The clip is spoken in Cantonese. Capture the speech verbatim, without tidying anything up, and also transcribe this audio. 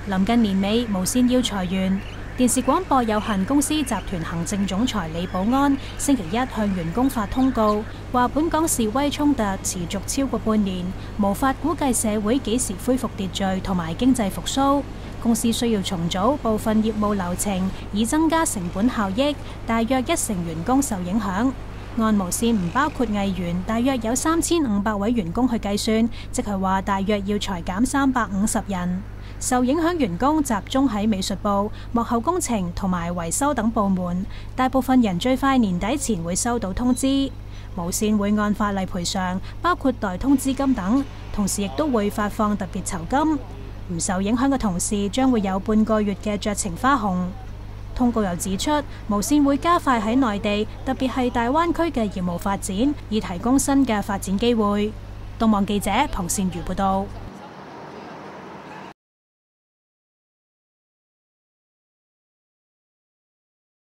臨近年尾，無線要裁員。電視廣播有限公司集團行政總裁李寶安星期一向員工發通告，話本港示威衝突持續超過半年，無法估計社會幾時恢復秩序同埋經濟復甦。公司需要重組部分業務流程，以增加成本效益。大約一成員工受影響。按無線唔包括藝員，大約有三千五百位員工去計算，即係話大約要裁減三百五十人。受影響員工集中喺美術部、幕後工程同埋維修等部門，大部分人最快年底前會收到通知。無線會按法例賠償，包括代通知金等，同時亦都會發放特別酬金。唔受影響嘅同事將會有半個月嘅酌情花紅。通告又指出，無線會加快喺內地，特別係大灣區嘅業務發展，以提供新嘅發展機會。東網記者龐善如報導。